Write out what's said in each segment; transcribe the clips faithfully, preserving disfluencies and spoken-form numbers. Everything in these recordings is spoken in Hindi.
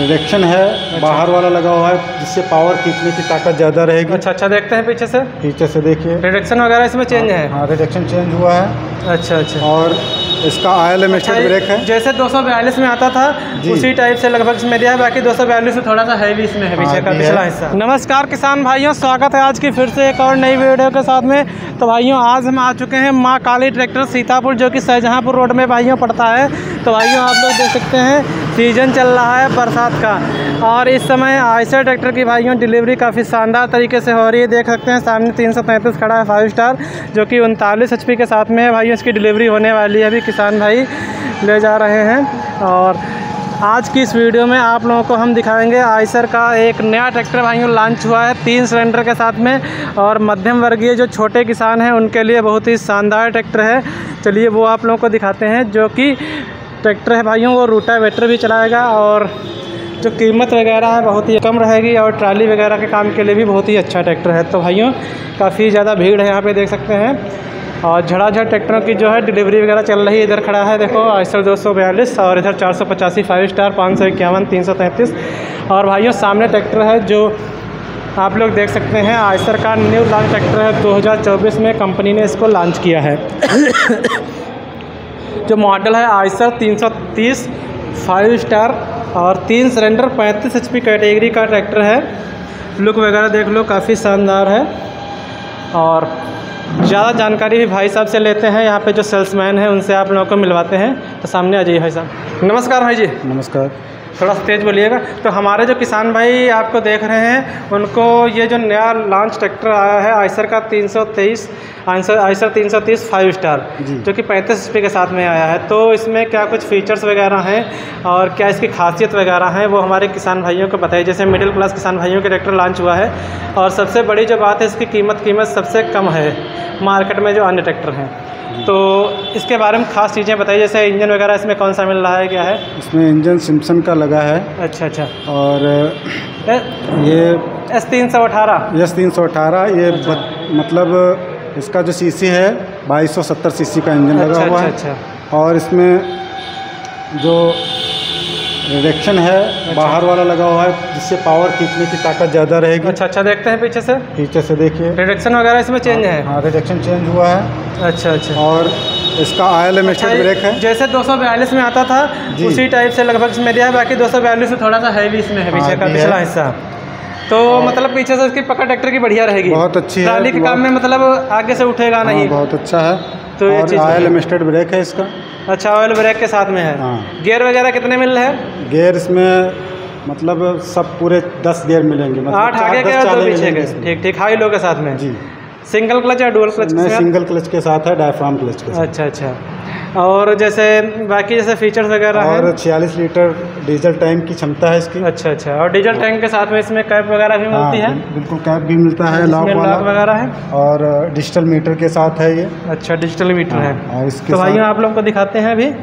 रिडक्शन है। अच्छा। बाहर वाला लगा हुआ है जिससे पावर खींचने की ताकत ज़्यादा रहेगी। अच्छा अच्छा, देखते हैं पीछे से। पीछे से देखिए, रिडक्शन वगैरह इसमें चेंज है। हाँ, रिडक्शन चेंज हुआ है। अच्छा अच्छा। और इसका आयल एमिस्टेड अच्छा, ब्रेक है। जैसे दो सौ बयालीस में आता था उसी टाइप से लगभग इसमें दिया है। बाकी दो सौ बयालीस से थोड़ा सा हैवी इसमें है पीछे का पिछला हिस्सा। नमस्कार किसान भाइयों, स्वागत है आज की फिर से एक और नई वीडियो के साथ में। तो भाइयों आज हम आ चुके हैं माँ काली ट्रैक्टर सीतापुर, जो कि शाहजहाँपुर रोड में भाइयों पड़ता है। तो भाइयों आप लोग देख सकते हैं सीजन चल रहा है बरसात का, और इस समय आयशर ट्रैक्टर की भाइयों डिलीवरी काफ़ी शानदार तरीके से हो रही है। देख सकते हैं सामने तीन सौ तैंतीस खड़ा है फाइव स्टार, जो कि उनतालीस एच पी के साथ में है भाइयों। इसकी डिलीवरी होने वाली है, अभी किसान भाई ले जा रहे हैं। और आज की इस वीडियो में आप लोगों को हम दिखाएंगे आयशर का एक नया ट्रैक्टर भाइयों लॉन्च हुआ है तीन सिलेंडर के साथ में, और मध्यम वर्गीय जो छोटे किसान हैं उनके लिए बहुत ही शानदार ट्रैक्टर है। चलिए वो आप लोगों को दिखाते हैं। जो कि ट्रैक्टर है भाइयों वो रोटावेटर भी चलाएगा, और जो कीमत वगैरह है बहुत ही कम रहेगी, और ट्राली वगैरह के काम के लिए भी बहुत ही अच्छा ट्रैक्टर है। तो भाइयों काफ़ी ज़्यादा भीड़ है यहाँ पे देख सकते हैं, और झड़ाझड़ ट्रैक्टरों की जो है डिलीवरी वगैरह चल रही है। इधर खड़ा है देखो आयशर दो सौ बयालीस, और इधर चार सौ पचासी फाइव स्टार, पाँच सौ इक्यावन, तीन सौ तैंतीस। और भाइयों सामने ट्रैक्टर है जो आप लोग देख सकते हैं आयशर का न्यू लॉन्च ट्रैक्टर है। दो हज़ार चौबीस में कंपनी ने इसको लॉन्च किया है। जो मॉडल है आयशर तीन सौ तीस फाइव स्टार, और तीन सिलेंडर पैंतीस एच पी कैटेगरी का ट्रैक्टर है। लुक वगैरह देख लो काफ़ी शानदार है। और ज़्यादा जानकारी भी भाई साहब से लेते हैं, यहाँ पे जो सेल्समैन हैं उनसे आप लोगों को मिलवाते हैं। तो सामने आ जाइए भाई साहब। नमस्कार भाई जी। नमस्कार। थोड़ा सा तेज़ बोलिएगा। तो हमारे जो किसान भाई आपको देख रहे हैं उनको ये जो नया लॉन्च ट्रैक्टर आया है आयशर का तीन सौ तेईस आयशर आयशर तीन सौ तीस फाइव स्टार, जो कि पैंतीस एच पी के साथ में आया है, तो इसमें क्या कुछ फीचर्स वगैरह हैं और क्या इसकी खासियत वगैरह हैं वो हमारे किसान भाइयों को बताइए। जैसे मिडिल क्लास किसान भाइयों के ट्रैक्टर लॉन्च हुआ है, और सबसे बड़ी जो बात है इसकी कीमत कीमत सबसे कम है मार्केट में जो अन्य ट्रैक्टर हैं। तो इसके बारे में खास चीज़ें बताइए, जैसे इंजन वगैरह इसमें कौन सा मिल रहा है, क्या है इसमें? इंजन सिम्पसन का लगा है। अच्छा अच्छा। और ये एस तीन सौ अठारह एस तीन सौ अठारह ये अच्छा। मतलब इसका जो सीसी है बाईस सौ सत्तर सीसी का इंजन लगा अच्छा, हुआ है। अच्छा, अच्छा। और इसमें जो रिडक्शन है अच्छा। बाहर वाला लगा हुआ है जिससे पावर खींचने की ताकत ज़्यादा रहेगी। अच्छा अच्छा, देखते हैं पीछे से। पीछे से देखिए, रिडक्शन वगैरह इसमें चेंज है। हाँ, रिडक्शन चेंज हुआ है। अच्छा अच्छा। और इसका आयल एमिस्टेड ब्रेक है। जैसे दो सौ बयालीस में आता था उसी टाइप से लगभग इसमें दिया है। बाकी दो सौ बयालीस से थोड़ा सा हैवी इसमें है पीछे का पिछला हिस्सा। तो मतलब पीछे से इसकी पकड़ ट्रैक्टर की बढ़िया रहेगी, बहुत अच्छी है। ट्राली के काम में मतलब आगे से उठेगा नहीं। बहुत अच्छा है। तो और आयल एमिस्टेड ब्रेक है इसका। अच्छा, ऑयल ब्रेक के साथ में है। हाँ। गियर वगैरह कितने मिल रहे हैं? गियर इसमें मतलब सब पूरे दस गियर मिलेंगे, मतलब आठ आगे के और दो पीछे के। ठीक ठीक, हाई लो के साथ में जी। सिंगल क्लच या डुअल क्लच? नहीं, सिंगल क्लच के साथ है, डायफ्राम क्लच के साथ। अच्छा अच्छा। और जैसे बाकी जैसे फीचर्स वगैरह हैं? और छियालीस लीटर डीजल टैंक की क्षमता है इसकी। अच्छा अच्छा। और डीजल टैंक के साथ में इसमें कैप वगैरह भी मिलती है? बिल्कुल, कैप भी मिलता है, लॉक वगैरह है, और डिजिटल मीटर के साथ है ये। अच्छा, डिजिटल मीटर है। और इसके तो भाइयों आप लोग को दिखाते हैं अभी।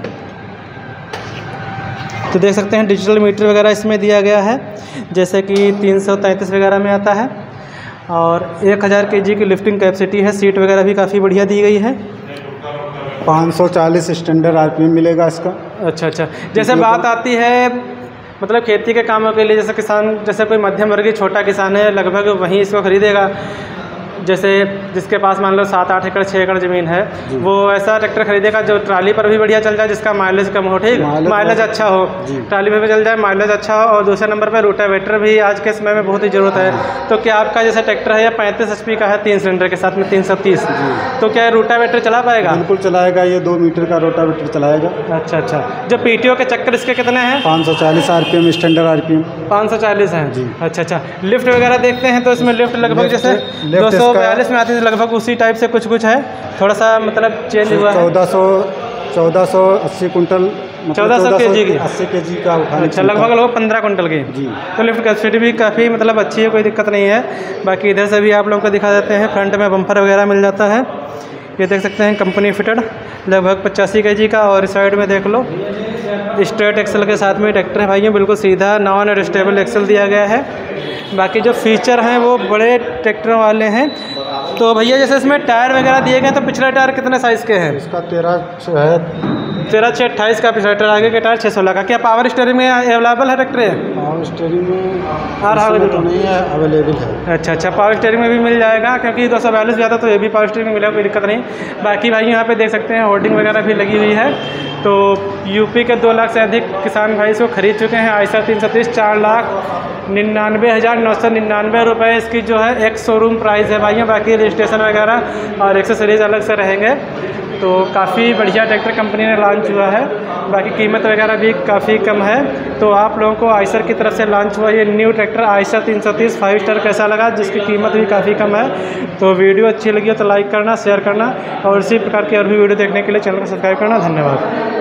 तो देख सकते हैं डिजिटल मीटर वगैरह इसमें दिया गया है, जैसे कि तीन सौ तैंतीस वगैरह में आता है। और एक हज़ार के जी की लिफ्टिंग कैपेसिटी है। सीट वगैरह भी काफ़ी बढ़िया दी गई है। पाँच सौ चालीस स्टैंडर्ड आरपीएम मिलेगा इसका। अच्छा अच्छा। जैसे बात आती है मतलब खेती के कामों के लिए, जैसे किसान जैसे कोई मध्यम वर्गीय छोटा किसान है लगभग वहीं इसको खरीदेगा, जैसे जिसके पास मान लो सात आठ एकड़ छः एकड़ ज़मीन है, वो ऐसा ट्रैक्टर खरीदेगा जो ट्राली पर भी बढ़िया चल जाए, जिसका माइलेज कम हो। ठीक, माइलेज अच्छा हो, ट्राली पर भी चल जाए, माइलेज अच्छा हो। और दूसरे नंबर पर रोटावेटर भी आज के समय में बहुत ही ज़रूरत है। तो क्या आपका जैसा ट्रैक्टर है या पैंतीस एच पी का है तीन सिलेंडर के साथ में तीन सौ तीस, तो क्या रोटावेटर चला पाएगा? बिल्कुल चलाएगा, ये दो मीटर का रोटावेटर चलाएगा। अच्छा अच्छा। जो पीटीओ के चक्कर इसके कितने हैं? पाँच सौ चालीस आरपीएम स्टैंडर्ड आरपीएम पाँच सौ चालीस है जी। अच्छा अच्छा। लिफ्ट वगैरह देखते हैं तो इसमें लिफ्ट लगभग जैसे दो सौ बयालीस में आती है लगभग उसी टाइप से कुछ कुछ है, थोड़ा सा मतलब चेंज हुआ है। चौदह सौ चौदह सौ अस्सी कुंटल, चौदह सौ के जी की, अस्सी के जी का उठाने। अच्छा, लगभग लगभग पंद्रह कुंटल की जी। तो लिफ्ट कैपेसिटी भी काफ़ी मतलब अच्छी है, कोई दिक्कत नहीं है। बाकी इधर से भी आप लोगों को दिखा देते हैं, फ्रंट में बम्पर वगैरह मिल जाता है। ये देख सकते हैं कंपनी फिटेड लगभग पचासी के जी का। और इस साइड में देख लो स्ट्रेट एक्सल के साथ में ट्रैक्टर है भाइयों, बिल्कुल सीधा नॉन एडजस्टेबल एक्सल दिया गया है। बाकी जो फीचर हैं वो बड़े ट्रैक्टरों वाले हैं। तो भैया जैसे इसमें टायर वगैरह दिए गए, तो पिछले टायर कितने साइज़ के हैं? इसका तेरह है तेरह छः अट्ठाईस का ट्रैक्टर, आगे के टायर छः सोलह का। क्या पावर स्टीयरिंग में अवेलेबल है ट्रैक्टर? पावर स्टीयरिंग में आ रहा है तो नहीं है, अवेलेबल है। अच्छा अच्छा, पावर स्टीयरिंग में भी मिल जाएगा, क्योंकि दो सौ बयालीस भी आता तो ये भी पावर स्टीयरिंग में मिलेगा, कोई दिक्कत नहीं। बाकी भाई यहाँ पे देख सकते हैं होर्डिंग वगैरह भी लगी हुई है। तो यूपी के दो लाख से अधिक किसान भाई इसको खरीद चुके हैं। आयशर तीन सौ तीस चार लाख निन्यानवे हज़ार नौ सौ निन्यानवे रुपये इसकी जो है एक शोरूम प्राइस है भाइयों। बाकी रजिस्ट्रेशन वगैरह और एक्सेसरीज अलग से रहेंगे। तो काफ़ी बढ़िया ट्रैक्टर कंपनी ने लॉन्च हुआ है। बाकी कीमत वगैरह भी काफ़ी कम है। तो आप लोगों को आयशर की तरफ से लॉन्च हुआ ये न्यू ट्रैक्टर आयशर तीन सौ तीस फाइव स्टार कैसा लगा, जिसकी कीमत भी काफ़ी कम है। तो वीडियो अच्छी लगी हो तो लाइक करना, शेयर करना और इसी प्रकार की और भी वीडियो देखने के लिए चैनल को सब्सक्राइब करना। धन्यवाद।